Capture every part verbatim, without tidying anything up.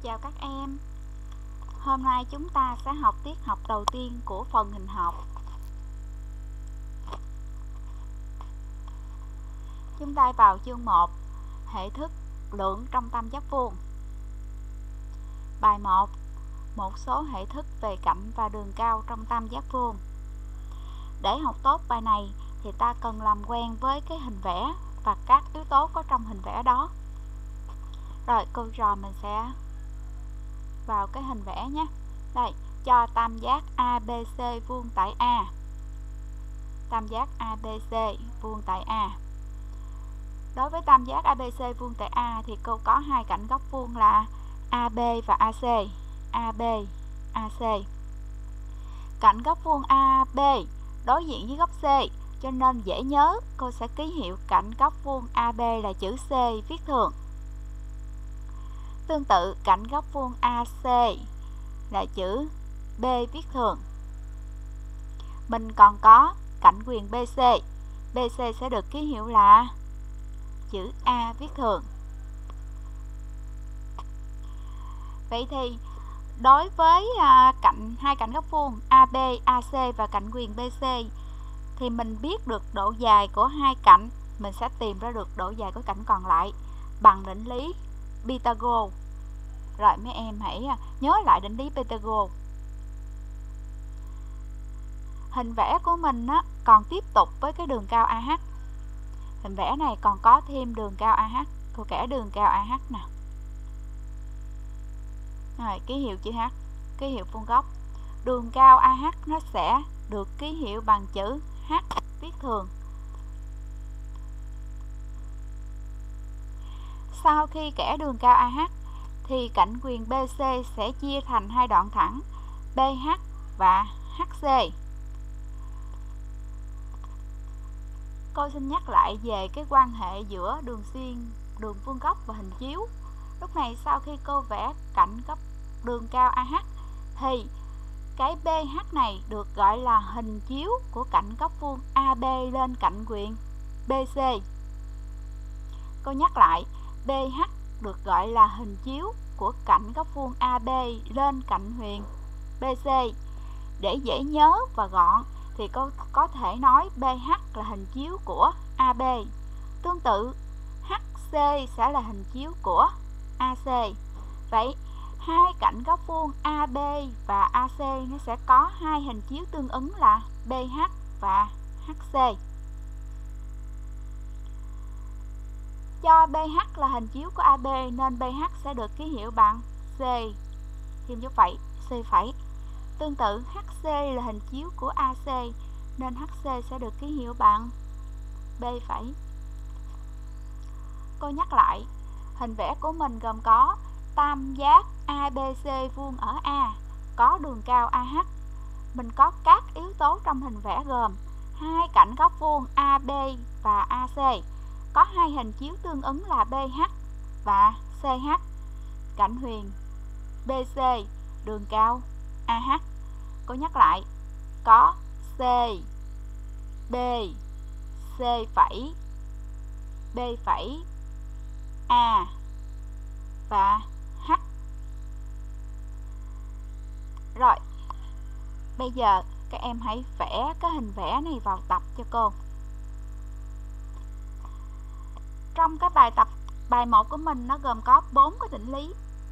chào các em. Hôm nay chúng ta sẽ học tiết học đầu tiên của phần hình học. Chúng ta vào chương một, hệ thức lượng trong tam giác vuông. Bài một, một số hệ thức về cạnh và đường cao trong tam giác vuông. Để học tốt bài này thì ta cần làm quen với cái hình vẽ và các yếu tố có trong hình vẽ đó. Rồi cô trò mình sẽ vào cái hình vẽ nhé. Đây, cho tam giác a bê xê vuông tại A. Tam giác a bê xê vuông tại A. Đối với tam giác a bê xê vuông tại A thì cô có hai cạnh góc vuông là a bê và a xê. a bê, a xê. Cạnh góc vuông a bê đối diện với góc C, cho nên dễ nhớ, cô sẽ ký hiệu cạnh góc vuông a bê là chữ C viết thường. Tương tự, cạnh góc vuông a xê là chữ B viết thường. Mình còn có cạnh quyền bê xê. bê xê sẽ được ký hiệu là chữ A viết thường. Vậy thì đối với à, cạnh hai cạnh góc vuông a bê, a xê và cạnh quyền bê xê thì mình biết được độ dài của hai cạnh, mình sẽ tìm ra được độ dài của cạnh còn lại bằng định lý Pythagore. Rồi mấy em hãy nhớ lại định lý Pythagore. Hình vẽ của mình á, còn tiếp tục với cái đường cao a hát. Hình vẽ này còn có thêm đường cao a hát. Cô kẻ đường cao a hát nè. Rồi ký hiệu chữ H, ký hiệu vuông góc. Đường cao a hát nó sẽ được ký hiệu bằng chữ H viết thường. Sau khi kẻ đường cao a hát thì cạnh quyền bê xê sẽ chia thành hai đoạn thẳng bê hát và hát xê. Cô xin nhắc lại về cái quan hệ giữa đường xuyên, đường vuông góc và hình chiếu. Lúc này sau khi cô vẽ cạnh góc đường cao a hát thì cái bê hát này được gọi là hình chiếu của cạnh góc vuông a bê lên cạnh quyền bê xê. Cô nhắc lại, bê hát được gọi là hình chiếu của cạnh góc vuông a bê lên cạnh huyền bê xê. Để dễ nhớ và gọn thì cô có thể nói bê hát là hình chiếu của a bê. Tương tự, hát xê sẽ là hình chiếu của a xê. Vậy, hai cạnh góc vuông a bê và a xê nó sẽ có hai hình chiếu tương ứng là bê hát và hát xê. Do bê hát là hình chiếu của a bê nên bê hát sẽ được ký hiệu bằng C, thêm dấu phẩy, C phẩy. Tương tự, hát xê là hình chiếu của a xê nên hát xê sẽ được ký hiệu bằng B phẩy. Cô nhắc lại, hình vẽ của mình gồm có tam giác a bê xê vuông ở A, có đường cao a hát. Mình có các yếu tố trong hình vẽ gồm hai cạnh góc vuông a bê và a xê, có hai hình chiếu tương ứng là bê hát và xê hát. Cạnh huyền bê xê, đường cao a hát. Cô nhắc lại, có C, B, C phẩy, B phẩy, A và H. Rồi, bây giờ các em hãy vẽ cái hình vẽ này vào tập cho cô. Trong cái bài tập bài một của mình nó gồm có bốn cái định lý.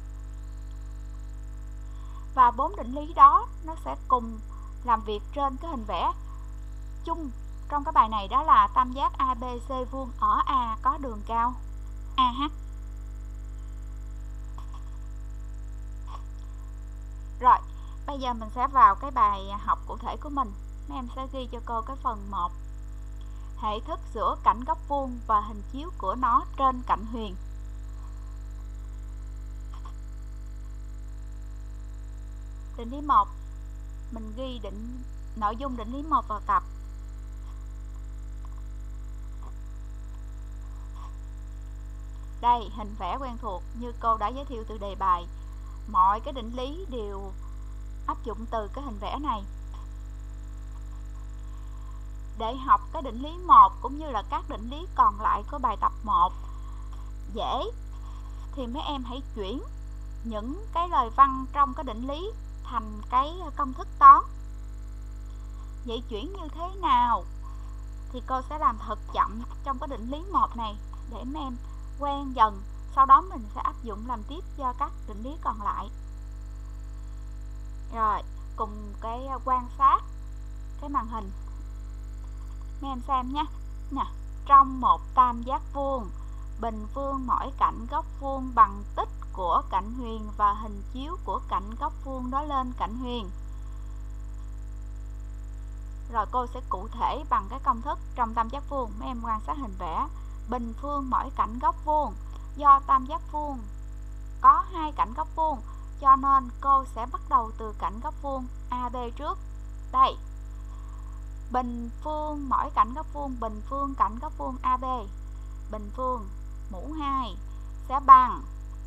Và bốn định lý đó nó sẽ cùng làm việc trên cái hình vẽ chung trong cái bài này, đó là tam giác a bê xê vuông ở A có đường cao a hát. Rồi, bây giờ mình sẽ vào cái bài học cụ thể của mình. Mấy em sẽ ghi cho cô cái phần một. Hệ thức giữa cạnh góc vuông và hình chiếu của nó trên cạnh huyền. Định lý một, mình ghi định nội dung định lý một vào tập. Đây, hình vẽ quen thuộc như cô đã giới thiệu từ đề bài. Mọi cái định lý đều áp dụng từ cái hình vẽ này. Để học cái định lý một cũng như là các định lý còn lại của bài tập một dễ thì mấy em hãy chuyển những cái lời văn trong cái định lý thành cái công thức toán. Vậy chuyển như thế nào? Thì cô sẽ làm thật chậm trong cái định lý một này để mấy em quen dần. Sau đó mình sẽ áp dụng làm tiếp cho các định lý còn lại. Rồi, cùng cái quan sát cái màn hình mấy em xem nhé. Nè, trong một tam giác vuông, bình phương mỗi cạnh góc vuông bằng tích của cạnh huyền và hình chiếu của cạnh góc vuông đó lên cạnh huyền. Rồi cô sẽ cụ thể bằng cái công thức trong tam giác vuông. Mấy em quan sát hình vẽ. Bình phương mỗi cạnh góc vuông. Do tam giác vuông có hai cạnh góc vuông, cho nên cô sẽ bắt đầu từ cạnh góc vuông a bê trước. Đây, bình phương mỗi cạnh góc vuông, bình phương cạnh góc vuông a bê, bình phương mũ hai sẽ bằng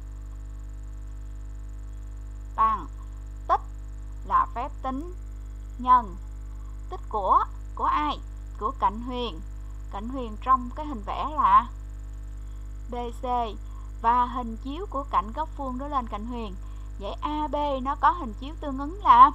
bằng tích là phép tính nhân tích của của ai? Của cạnh huyền. Cạnh huyền trong cái hình vẽ là bê xê và hình chiếu của cạnh góc vuông đó lên cạnh huyền. Vậy a bê nó có hình chiếu tương ứng là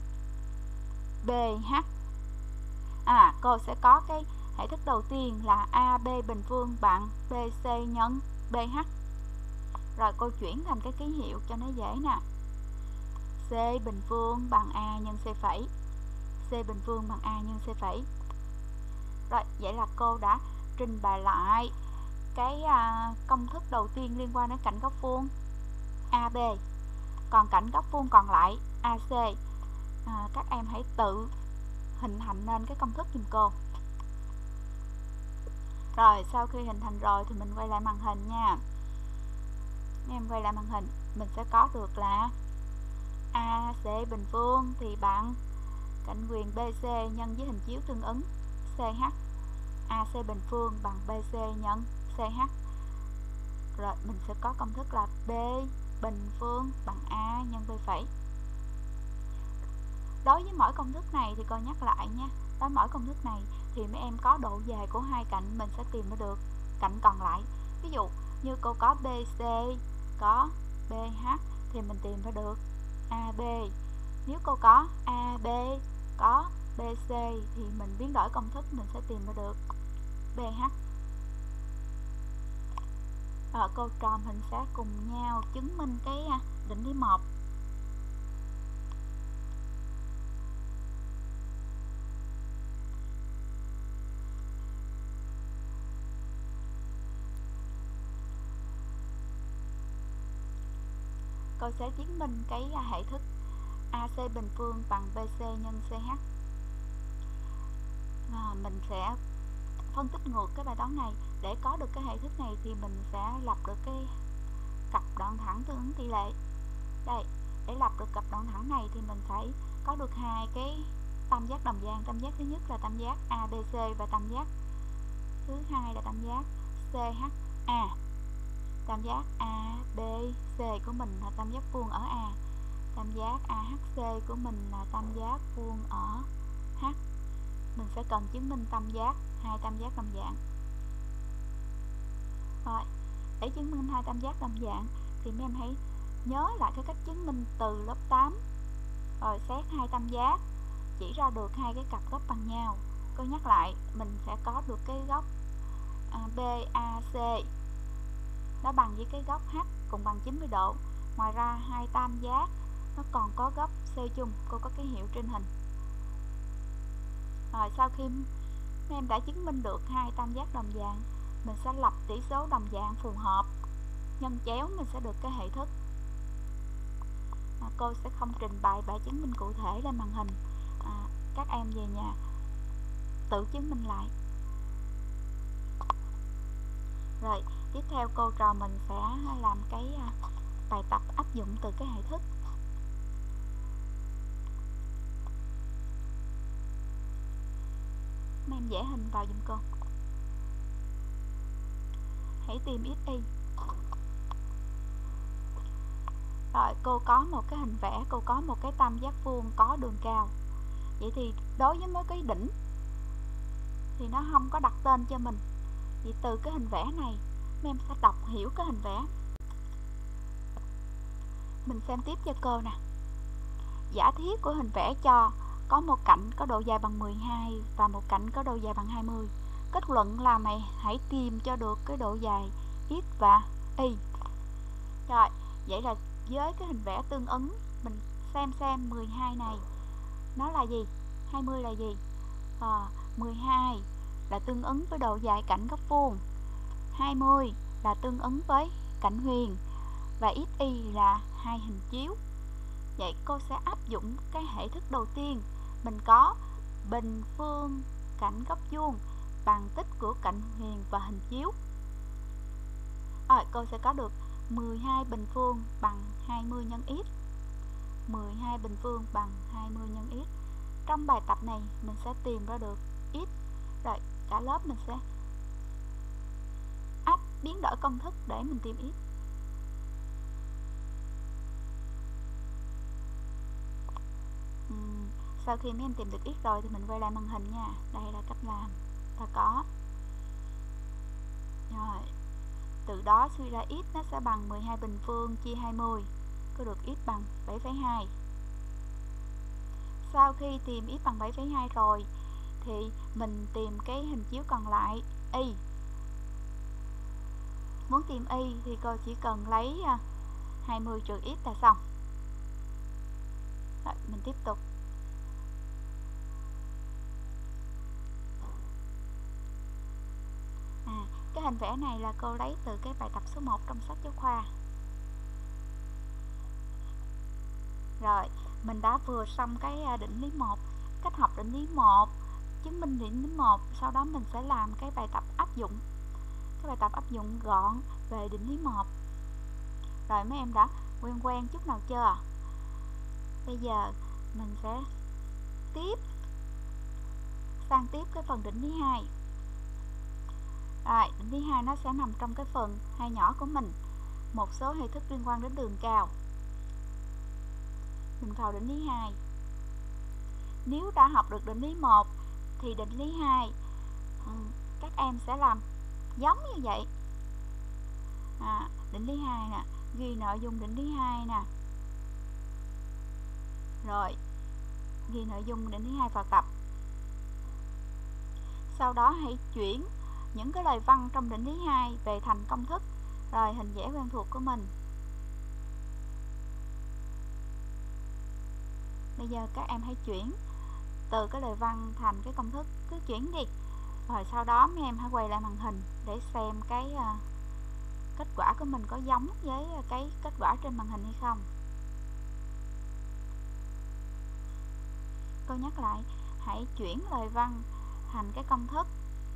bê hát. À, cô sẽ có cái hệ thức đầu tiên là a bê bình phương bằng bê xê nhân bê hát. Rồi cô chuyển thành cái ký hiệu cho nó dễ nè. C bình phương bằng A nhân C phẩy. C bình phương bằng A nhân C phẩy. Rồi, vậy là cô đã trình bày lại cái à, công thức đầu tiên liên quan đến cạnh góc vuông a bê. Còn cạnh góc vuông còn lại a xê, à, các em hãy tự hình thành nên cái công thức giùm cô. Rồi, sau khi hình thành rồi thì mình quay lại màn hình nha. Em quay lại màn hình, mình sẽ có được là a xê bình phương thì bằng cạnh huyền bê xê nhân với hình chiếu tương ứng xê hát. a xê bình phương bằng bê xê nhân xê hát. Rồi mình sẽ có công thức là B bình phương bằng A nhân B phẩy. Đối với mỗi công thức này thì cô nhắc lại nha. Đối với mỗi công thức này thì mấy em có độ về của hai cạnh, mình sẽ tìm ra được cạnh còn lại. Ví dụ như cô có bê xê, có bê hát thì mình tìm ra được a bê. Nếu cô có a bê, có bê xê thì mình biến đổi công thức, mình sẽ tìm ra được bê hát. Rồi cô trò mình sẽ cùng nhau chứng minh cái định lý một. Cô sẽ chứng minh cái hệ thức a xê bình phương bằng bê xê nhân xê hát. À, mình sẽ phân tích ngược cái bài toán này. Để có được cái hệ thức này thì mình sẽ lập được cái cặp đoạn thẳng tương ứng tỷ lệ. Đây, để lập được cặp đoạn thẳng này thì mình phải có được hai cái tam giác đồng dạng. Tam giác thứ nhất là tam giác a bê xê và tam giác thứ hai là tam giác xê hát a. Tam giác a bê xê của mình là tam giác vuông ở A. Tam giác a hát xê của mình là tam giác vuông ở H. Mình sẽ cần chứng minh tam giác, hai tam giác đồng dạng. Rồi, để chứng minh hai tam giác đồng dạng thì mấy em hãy nhớ lại cái cách chứng minh từ lớp tám. Rồi xét hai tam giác, chỉ ra được hai cái cặp góc bằng nhau. Cô nhắc lại, mình sẽ có được cái góc à, bê a xê nó bằng với cái góc H cùng bằng chín mươi độ. Ngoài ra hai tam giác nó còn có góc C chung, cô có ký hiệu trên hình. Rồi sau khi em đã chứng minh được hai tam giác đồng dạng, mình sẽ lập tỷ số đồng dạng phù hợp, nhân chéo mình sẽ được cái hệ thức. À, cô sẽ không trình bày bài chứng minh cụ thể lên màn hình. À, các em về nhà tự chứng minh lại. Rồi tiếp theo cô trò mình sẽ làm cái bài tập áp dụng từ cái hệ thức. Mấy em vẽ hình vào giùm cô. Hãy tìm xy. Rồi cô có một cái hình vẽ, cô có một cái tam giác vuông có đường cao. Vậy thì đối với mấy cái đỉnh thì nó không có đặt tên cho mình. Vậy từ cái hình vẽ này mấy em sẽ đọc hiểu cái hình vẽ. Mình xem tiếp cho cô nè. Giả thiết của hình vẽ cho có một cạnh có độ dài bằng mười hai và một cạnh có độ dài bằng hai mươi. Kết luận là mày hãy tìm cho được cái độ dài x và y. Rồi, vậy là với cái hình vẽ tương ứng, mình xem xem mười hai này nó là gì, hai mươi là gì. à, mười hai là tương ứng với độ dài cạnh góc vuông, hai mươi là tương ứng với cạnh huyền, và xy là hai hình chiếu. Vậy cô sẽ áp dụng cái hệ thức đầu tiên. Mình có bình phương cạnh góc vuông bằng tích của cạnh huyền và hình chiếu. Rồi, cô sẽ có được mười hai bình phương bằng hai mươi nhân x. mười hai bình phương bằng hai mươi nhân x. Trong bài tập này mình sẽ tìm ra được x. Rồi, cả lớp mình sẽ áp biến đổi công thức để mình tìm x. uhm, Sau khi mấy em tìm được x rồi thì mình quay lại màn hình nha. Đây là cách làm. Ta có. Rồi, từ đó suy ra x nó sẽ bằng mười hai bình phương chia hai mươi, có được x bằng bảy phẩy hai. Sau khi tìm x bằng bảy phẩy hai rồi thì mình tìm cái hình chiếu còn lại, y. Muốn tìm y thì cô chỉ cần lấy hai mươi trừ x là xong. Rồi, mình tiếp tục. À, cái hình vẽ này là cô lấy từ cái bài tập số một trong sách giáo khoa. Rồi, mình đã vừa xong cái định lý một, cách học định lý một, chứng minh định lý một, sau đó mình sẽ làm cái bài tập áp dụng. Cái bài tập áp dụng gọn về định lý một. Rồi mấy em đã quen quen chút nào chưa? Bây giờ mình sẽ tiếp sang tiếp cái phần định lý hai. Rồi, định lý hai nó sẽ nằm trong cái phần hai nhỏ của mình, một số hệ thức liên quan đến đường cao. Mình vào định lý hai. Nếu đã học được định lý một thì định lý hai các em sẽ làm giống như vậy. À, định lý hai nè, ghi nội dung định lý hai nè. Rồi, ghi nội dung định lý hai vào tập. Sau đó hãy chuyển những cái lời văn trong định lý hai về thành công thức, rồi hình vẽ quen thuộc của mình. Bây giờ các em hãy chuyển từ cái lời văn thành cái công thức, cứ chuyển đi. Rồi sau đó mấy em hãy quay lại màn hình để xem cái uh, kết quả của mình có giống với cái kết quả trên màn hình hay không. Cô nhắc lại, hãy chuyển lời văn thành cái công thức.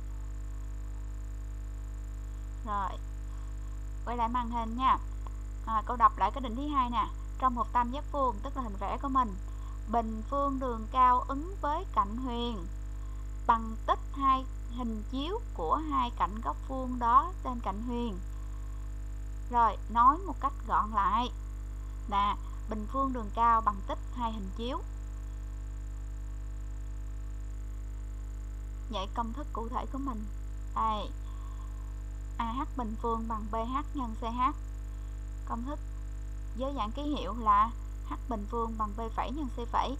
Rồi, quay lại màn hình nha. À, cô đọc lại cái định lý hai nè. Trong một tam giác vuông, tức là hình vẽ của mình, bình phương đường cao ứng với cạnh huyền bằng tích hai hình chiếu của hai cạnh góc vuông đó trên cạnh huyền. Rồi, nói một cách gọn lại là bình phương đường cao bằng tích hai hình chiếu. Vậy công thức cụ thể của mình đây, a hát bình phương bằng bê hát nhân xê hát. Công thức với dạng ký hiệu là h bình phương bằng b phẩy nhân c phẩy.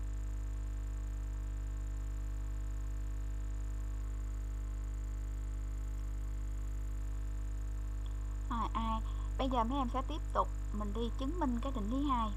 À, à, bây giờ mấy em sẽ tiếp tục mình đi chứng minh cái định lý hai.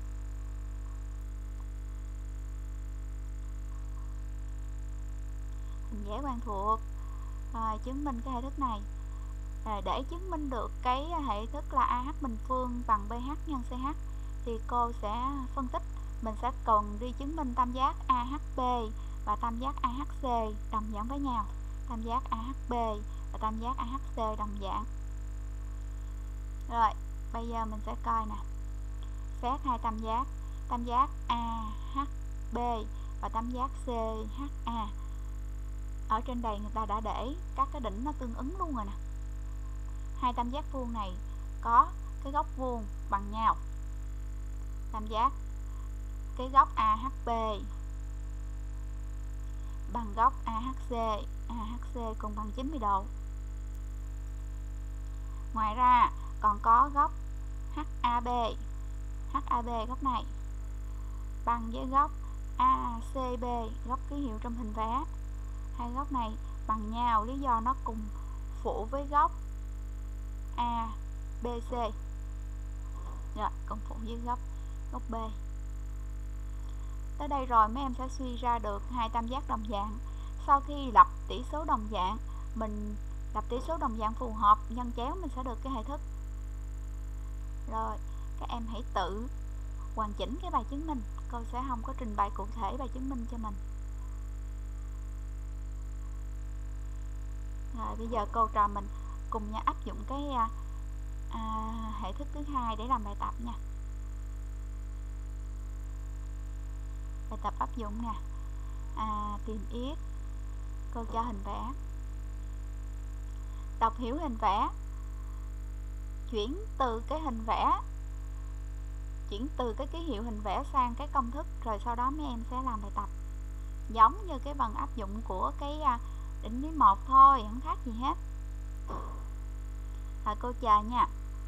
Hình vẽ quen thuộc. À, chứng minh cái hệ thức này. À, để chứng minh được cái hệ thức là a hát bình phương bằng bê hát nhân xê hát thì cô sẽ phân tích. Mình sẽ cần đi chứng minh tam giác a hát bê và tam giác a hát xê đồng dạng với nhau. Tam giác a hát bê và tam giác a hát xê đồng dạng. Rồi, bây giờ mình sẽ coi nè. Xét hai tam giác, tam giác a hát bê và tam giác xê hát a. Ở trên đây người ta đã để các cái đỉnh nó tương ứng luôn rồi nè. Hai tam giác vuông này có cái góc vuông bằng nhau. Tam giác cái góc a hát bê bằng góc a hát xê, a hát xê cùng bằng chín mươi độ. Ngoài ra còn có góc hát a bê hát a bê góc này bằng với góc a xê bê, góc ký hiệu trong hình vẽ. Hai góc này bằng nhau, lý do nó cùng phụ với góc a bê xê. Rồi, cùng phụ với góc góc B. Tới đây rồi mấy em sẽ suy ra được hai tam giác đồng dạng. Sau khi lập tỷ số đồng dạng, mình lập tỷ số đồng dạng phù hợp, nhân chéo mình sẽ được cái hệ thức. Rồi, các em hãy tự hoàn chỉnh cái bài chứng minh. Cô sẽ không có trình bày cụ thể bài chứng minh cho mình. Rồi, bây giờ cô trò mình cùng nhau áp dụng cái à, hệ thức thứ hai để làm bài tập nha. Bài tập áp dụng nè. À, tìm x. Cô cho hình vẽ. Đọc hiểu hình vẽ. Chuyển từ cái hình vẽ chuyển từ cái ký hiệu hình vẽ sang cái công thức, rồi sau đó mấy em sẽ làm bài tập giống như cái phần áp dụng của cái định lý một thôi, không khác gì hết. Rồi cô chờ nha.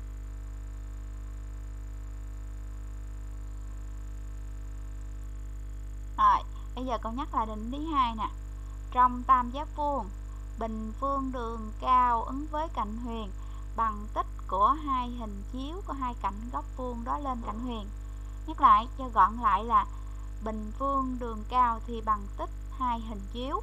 Rồi, bây giờ cô nhắc lại định lý hai nè. Trong tam giác vuông, bình phương đường cao ứng với cạnh huyền bằng tích của hai hình chiếu có hai cạnh góc vuông đó lên cạnh huyền. Nhắc lại cho gọn lại là bình phương đường cao thì bằng tích hai hình chiếu.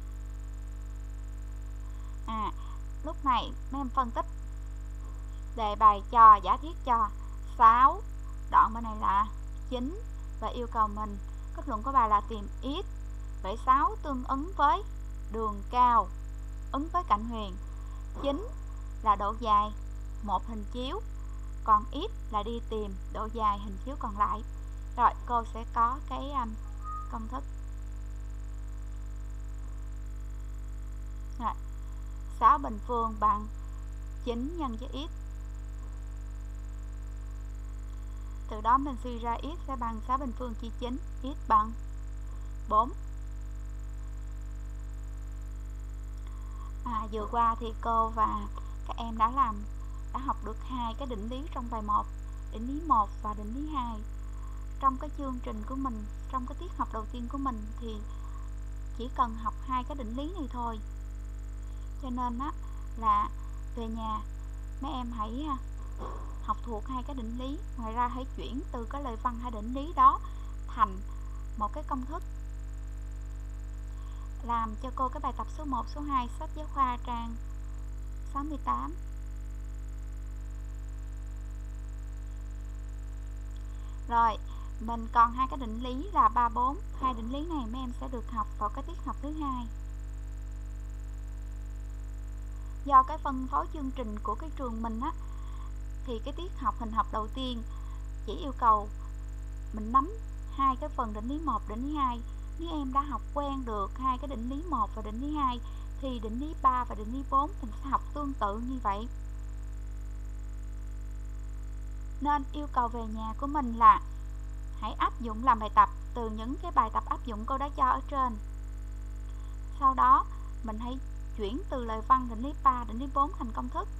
À, lúc này mấy em phân tích đề bài cho giả thiết cho sáu, đoạn bên này là chín và yêu cầu mình kết luận của bài là tìm x. Vậy sáu tương ứng với đường cao ứng với cạnh huyền, chín là độ dài một hình chiếu, còn x là đi tìm độ dài hình chiếu còn lại. Rồi cô sẽ có cái um, công thức. Rồi, sáu bình phương bằng chín nhân với x. Từ đó mình suy ra x sẽ bằng sáu bình phương chia chín, x bằng bốn. À, vừa qua thì cô và các em đã làm đã học được hai cái định lý trong bài một, định lý một và định lý hai. Trong cái chương trình của mình, trong cái tiết học đầu tiên của mình thì chỉ cần học hai cái định lý này thôi. Cho nên á là về nhà mấy em hãy học thuộc hai cái định lý, ngoài ra hãy chuyển từ cái lời văn hai định lý đó thành một cái công thức. Làm cho cô cái bài tập số một, số hai sách giáo khoa trang sáu mươi tám. Rồi, mình còn hai cái định lý là ba, bốn. Hai định lý này mấy em sẽ được học vào cái tiết học thứ hai. Do cái phân phối chương trình của cái trường mình á, thì cái tiết học hình học đầu tiên chỉ yêu cầu mình nắm hai cái phần định lý một, định lý hai. Nếu em đã học quen được hai cái định lý một và định lý hai thì định lý ba và định lý bốn mình sẽ học tương tự như vậy. Nên yêu cầu về nhà của mình là hãy áp dụng làm bài tập từ những cái bài tập áp dụng cô đã cho ở trên. Sau đó mình hãy chuyển từ lời văn định lý ba, định lý bốn thành công thức.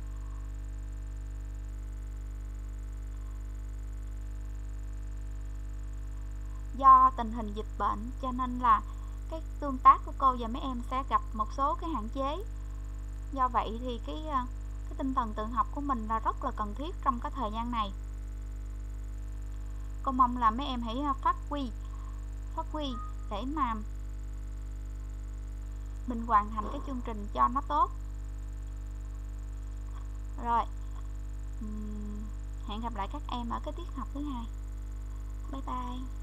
Do tình hình dịch bệnh cho nên là cái tương tác của cô và mấy em sẽ gặp một số cái hạn chế. Do vậy thì cái, cái tinh thần tự học của mình là rất là cần thiết trong cái thời gian này. Cô mong là mấy em hãy phát huy phát huy để mà mình hoàn thành cái chương trình cho nó tốt. Rồi, hẹn gặp lại các em ở cái tiết học thứ hai. Bye bye.